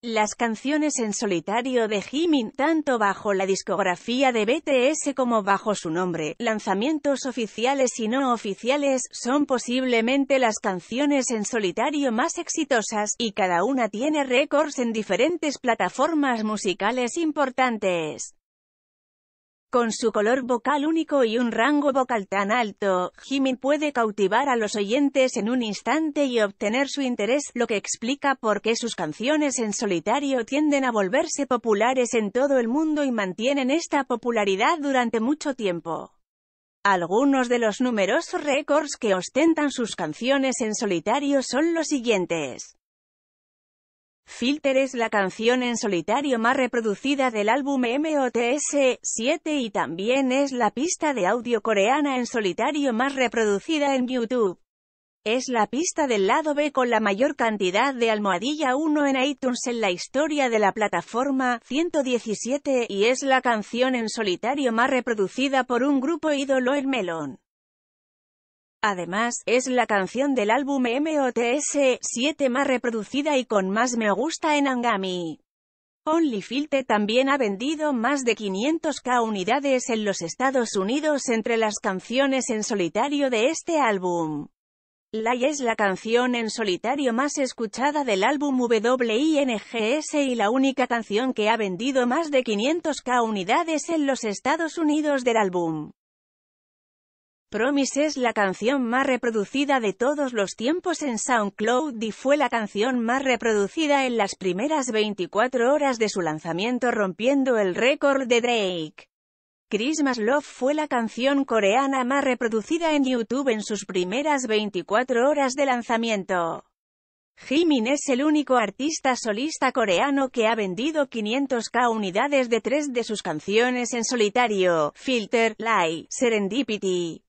Las canciones en solitario de Jimin, tanto bajo la discografía de BTS como bajo su nombre, lanzamientos oficiales y no oficiales, son posiblemente las canciones en solitario más exitosas, y cada una tiene récords en diferentes plataformas musicales importantes. Con su color vocal único y un rango vocal tan alto, Jimin puede cautivar a los oyentes en un instante y obtener su interés, lo que explica por qué sus canciones en solitario tienden a volverse populares en todo el mundo y mantienen esta popularidad durante mucho tiempo. Algunos de los numerosos récords que ostentan sus canciones en solitario son los siguientes. Filter es la canción en solitario más reproducida del álbum MOTS 7 y también es la pista de audio coreana en solitario más reproducida en YouTube. Es la pista del lado B con la mayor cantidad de almohadilla 1 en iTunes en la historia de la plataforma, 117, y es la canción en solitario más reproducida por un grupo ídolo en Melon. Además, es la canción del álbum MOTS 7 más reproducida y con más me gusta en Angami. Only Filter también ha vendido más de 500.000 unidades en los Estados Unidos entre las canciones en solitario de este álbum. Lie es la canción en solitario más escuchada del álbum WINGS y la única canción que ha vendido más de 500.000 unidades en los Estados Unidos del álbum. Promise es la canción más reproducida de todos los tiempos en SoundCloud y fue la canción más reproducida en las primeras 24 horas de su lanzamiento, rompiendo el récord de Drake. Christmas Love fue la canción coreana más reproducida en YouTube en sus primeras 24 horas de lanzamiento. Jimin es el único artista solista coreano que ha vendido 500.000 unidades de 3 de sus canciones en solitario: Filter, Lie, Serendipity.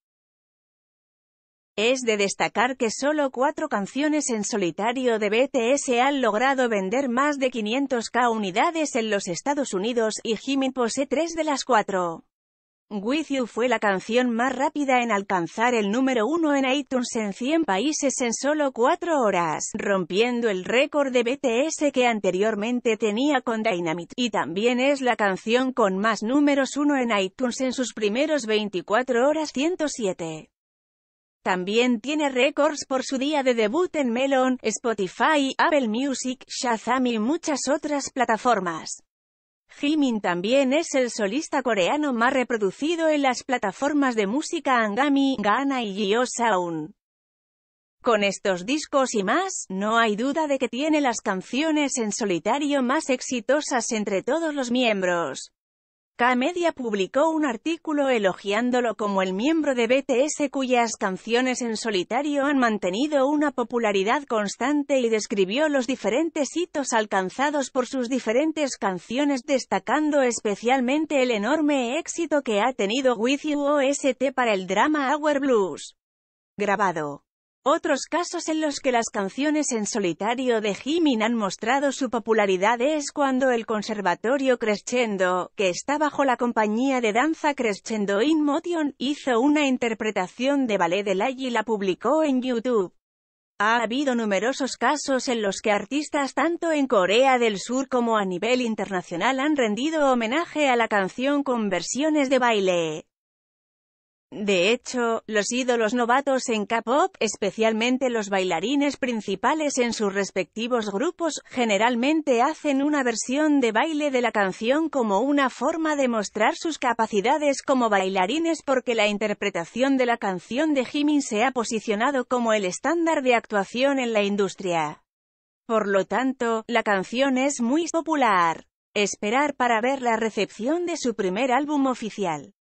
Es de destacar que solo 4 canciones en solitario de BTS han logrado vender más de 500.000 unidades en los Estados Unidos, y Jimin posee 3 de las 4. With You fue la canción más rápida en alcanzar el número 1 en iTunes en 100 países en solo 4 horas, rompiendo el récord de BTS que anteriormente tenía con Dynamite, y también es la canción con más números 1 en iTunes en sus primeros 24 horas, 107. También tiene récords por su día de debut en Melon, Spotify, Apple Music, Shazam y muchas otras plataformas. Jimin también es el solista coreano más reproducido en las plataformas de música Angami, Gaana y JioSaavn. Con estos discos y más, no hay duda de que tiene las canciones en solitario más exitosas entre todos los miembros. K-Media publicó un artículo elogiándolo como el miembro de BTS cuyas canciones en solitario han mantenido una popularidad constante y describió los diferentes hitos alcanzados por sus diferentes canciones, destacando especialmente el enorme éxito que ha tenido With You OST para el drama Our Blues. Grabado. Otros casos en los que las canciones en solitario de Jimin han mostrado su popularidad es cuando el Conservatorio Crescendo, que está bajo la compañía de danza Crescendo in Motion, hizo una interpretación de ballet de Lie y la publicó en YouTube. Ha habido numerosos casos en los que artistas tanto en Corea del Sur como a nivel internacional han rendido homenaje a la canción con versiones de baile. De hecho, los ídolos novatos en K-pop, especialmente los bailarines principales en sus respectivos grupos, generalmente hacen una versión de baile de la canción como una forma de mostrar sus capacidades como bailarines, porque la interpretación de la canción de Jimin se ha posicionado como el estándar de actuación en la industria. Por lo tanto, la canción es muy popular. Esperar para ver la recepción de su primer álbum oficial.